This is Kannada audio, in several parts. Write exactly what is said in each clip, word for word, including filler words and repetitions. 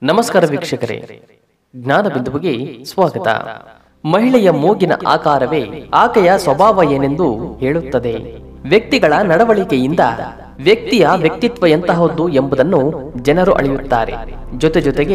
ನಮಸ್ಕಾರ ವೀಕ್ಷಕರೇ, ಜ್ಞಾನ ಬಿಂದುವಿಗೆ ಸ್ವಾಗತ. ಮಹಿಳೆಯ ಮೂಗಿನ ಆಕಾರವೇ ಆಕೆಯ ಸ್ವಭಾವ ಏನೆಂದು ಹೇಳುತ್ತದೆ. ವ್ಯಕ್ತಿಗಳ ನಡವಳಿಕೆಯಿಂದ ವ್ಯಕ್ತಿಯ ವ್ಯಕ್ತಿತ್ವ ಎಂತಹದ್ದು ಎಂಬುದನ್ನು ಜನರು ಅಳೆಯುತ್ತಾರೆ. ಜೊತೆ ಜೊತೆಗೆ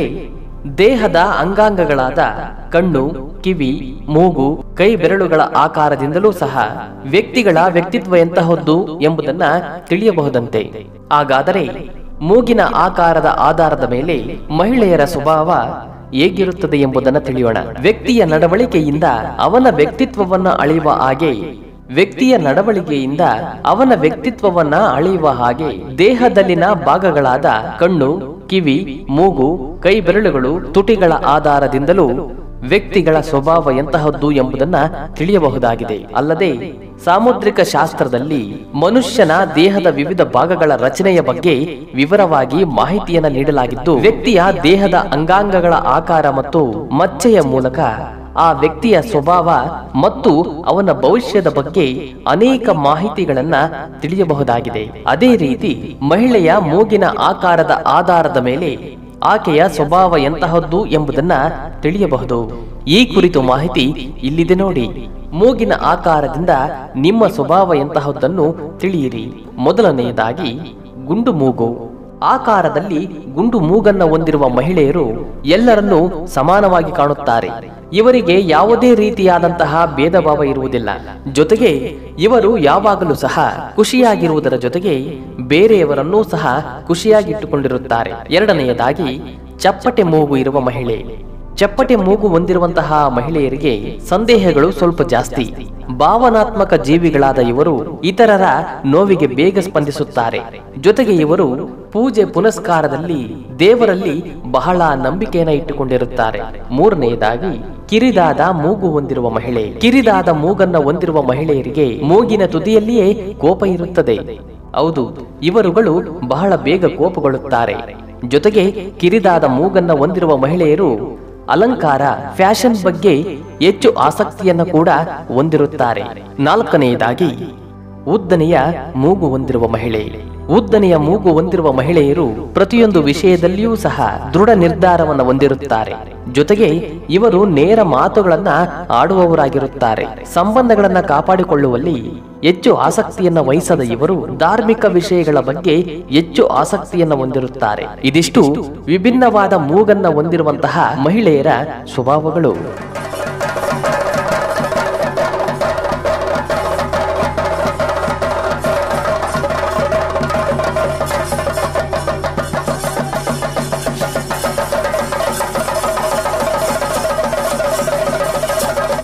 ದೇಹದ ಅಂಗಾಂಗಗಳಾದ ಕಣ್ಣು, ಕಿವಿ, ಮೂಗು, ಕೈ ಬೆರಳುಗಳ ಆಕಾರದಿಂದಲೂ ಸಹ ವ್ಯಕ್ತಿಗಳ ವ್ಯಕ್ತಿತ್ವ ಎಂತಹದ್ದು ಎಂಬುದನ್ನ ತಿಳಿಯಬಹುದಂತೆ. ಹಾಗಾದರೆ ಮೂಗಿನ ಆಕಾರದ ಆಧಾರದ ಮೇಲೆ ಮಹಿಳೆಯರ ಸ್ವಭಾವ ಹೇಗಿರುತ್ತದೆ ಎಂಬುದನ್ನು ತಿಳಿಯೋಣ. ವ್ಯಕ್ತಿಯ ನಡವಳಿಕೆಯಿಂದ ಅವನ ವ್ಯಕ್ತಿತ್ವವನ್ನ ಅಳೆಯುವ ಹಾಗೆ ವ್ಯಕ್ತಿಯ ನಡವಳಿಕೆಯಿಂದ ಅವನ ವ್ಯಕ್ತಿತ್ವವನ್ನ ಅಳೆಯುವ ಹಾಗೆ ದೇಹದಲ್ಲಿನ ಭಾಗಗಳಾದ ಕಣ್ಣು, ಕಿವಿ, ಮೂಗು, ಕೈ ಬೆರಳುಗಳು, ತುಟಿಗಳ ಆಧಾರದಿಂದಲೂ ವ್ಯಕ್ತಿಗಳ ಸ್ವಭಾವ ಎಂತಹದ್ದು ಎಂಬುದನ್ನ ತಿಳಿಯಬಹುದಾಗಿದೆ. ಅಲ್ಲದೆ ಸಾಮುದ್ರಿಕ ಶಾಸ್ತ್ರದಲ್ಲಿ ಮನುಷ್ಯನ ದೇಹದ ವಿವಿಧ ಭಾಗಗಳ ರಚನೆಯ ಬಗ್ಗೆ ವಿವರವಾಗಿ ಮಾಹಿತಿಯನ್ನು ನೀಡಲಾಗಿದ್ದು, ವ್ಯಕ್ತಿಯ ದೇಹದ ಅಂಗಾಂಗಗಳ ಆಕಾರ ಮತ್ತು ಮಚ್ಚೆಯ ಮೂಲಕ ಆ ವ್ಯಕ್ತಿಯ ಸ್ವಭಾವ ಮತ್ತು ಅವನ ಭವಿಷ್ಯದ ಬಗ್ಗೆ ಅನೇಕ ಮಾಹಿತಿಗಳನ್ನ ತಿಳಿಯಬಹುದಾಗಿದೆ. ಅದೇ ರೀತಿ ಮಹಿಳೆಯ ಮೂಗಿನ ಆಕಾರದ ಆಧಾರದ ಮೇಲೆ ಆಕೆಯ ಸ್ವಭಾವ ಎಂತಹದ್ದು ಎಂಬುದನ್ನ ತಿಳಿಯಬಹುದು. ಈ ಕುರಿತು ಮಾಹಿತಿ ಇಲ್ಲಿದೆ ನೋಡಿ. ಮೂಗಿನ ಆಕಾರದಿಂದ ನಿಮ್ಮ ಸ್ವಭಾವ ಎಂತಹದ್ದನ್ನು ತಿಳಿಯಿರಿ. ಮೊದಲನೆಯದಾಗಿ ಗುಂಡು ಮೂಗು. ಆಕಾರದಲ್ಲಿ ಗುಂಡು ಮೂಗನ್ನ ಹೊಂದಿರುವ ಮಹಿಳೆಯರು ಎಲ್ಲರನ್ನೂ ಸಮಾನವಾಗಿ ಕಾಣುತ್ತಾರೆ. ಇವರಿಗೆ ಯಾವುದೇ ರೀತಿಯಾದಂತಹ ಭೇದ ಭಾವ ಇರುವುದಿಲ್ಲ. ಜೊತೆಗೆ ಇವರು ಯಾವಾಗಲೂ ಸಹ ಖುಷಿಯಾಗಿರುವುದರ ಜೊತೆಗೆ ಬೇರೆಯವರನ್ನೂ ಸಹ ಖುಷಿಯಾಗಿಟ್ಟುಕೊಂಡಿರುತ್ತಾರೆ. ಎರಡನೆಯದಾಗಿ ಚಪ್ಪಟೆ ಮೂಗು ಇರುವ ಮಹಿಳೆ. ಚಪ್ಪಟೆ ಮೂಗು ಹೊಂದಿರುವಂತಹ ಮಹಿಳೆಯರಿಗೆ ಸಂದೇಹಗಳು ಸ್ವಲ್ಪ ಜಾಸ್ತಿ. ಭಾವನಾತ್ಮಕ ಜೀವಿಗಳಾದ ಇವರು ಇತರರ ನೋವಿಗೆ ಬೇಗ ಸ್ಪಂದಿಸುತ್ತಾರೆ. ಜೊತೆಗೆ ಇವರು ಪೂಜೆ ಪುನಸ್ಕಾರದಲ್ಲಿ ದೇವರಲ್ಲಿ ಬಹಳ ನಂಬಿಕೆಯನ್ನು ಇಟ್ಟುಕೊಂಡಿರುತ್ತಾರೆ. ಮೂರನೆಯದಾಗಿ ಕಿರಿದಾದ ಮೂಗು ಹೊಂದಿರುವ ಮಹಿಳೆ. ಕಿರಿದಾದ ಮೂಗನ್ನ ಹೊಂದಿರುವ ಮಹಿಳೆಯರಿಗೆ ಮೂಗಿನ ತುದಿಯಲ್ಲಿಯೇ ಕೋಪ ಇರುತ್ತದೆ. ಹೌದು, ಇವರುಗಳು ಬಹಳ ಬೇಗ ಕೋಪಗೊಳ್ಳುತ್ತಾರೆ. ಜೊತೆಗೆ ಕಿರಿದಾದ ಮೂಗನ್ನ ಹೊಂದಿರುವ ಮಹಿಳೆಯರು ಅಲಂಕಾರ, ಫ್ಯಾಷನ್ ಬಗ್ಗೆ ಹೆಚ್ಚು ಆಸಕ್ತಿಯನ್ನು ಕೂಡ ಹೊಂದಿರುತ್ತಾರೆ. ನಾಲ್ಕನೆಯದಾಗಿ ಉದ್ದನೆಯ ಮೂಗು ಹೊಂದಿರುವ ಮಹಿಳೆ. ಉದ್ದನೆಯ ಮೂಗು ಹೊಂದಿರುವ ಮಹಿಳೆಯರು ಪ್ರತಿಯೊಂದು ವಿಷಯದಲ್ಲಿಯೂ ಸಹ ದೃಢ ನಿರ್ಧಾರವನ್ನು ಹೊಂದಿರುತ್ತಾರೆ. ಜೊತೆಗೆ ಇವರು ನೇರ ಮಾತುಗಳನ್ನ ಆಡುವವರಾಗಿರುತ್ತಾರೆ. ಸಂಬಂಧಗಳನ್ನ ಕಾಪಾಡಿಕೊಳ್ಳುವಲ್ಲಿ ಹೆಚ್ಚು ಆಸಕ್ತಿಯನ್ನ ವಹಿಸದ ಇವರು ಧಾರ್ಮಿಕ ವಿಷಯಗಳ ಬಗ್ಗೆ ಹೆಚ್ಚು ಆಸಕ್ತಿಯನ್ನ ಹೊಂದಿರುತ್ತಾರೆ. ಇದಿಷ್ಟು ವಿಭಿನ್ನವಾದ ಮೂಗನ್ನ ಹೊಂದಿರುವಂತಹ ಮಹಿಳೆಯರ ಸ್ವಭಾವಗಳು.